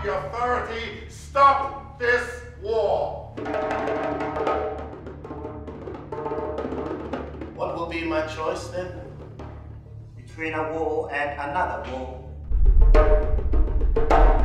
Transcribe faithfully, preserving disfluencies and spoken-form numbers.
the authority, stop this war. What will be my choice then? Between a war and another war.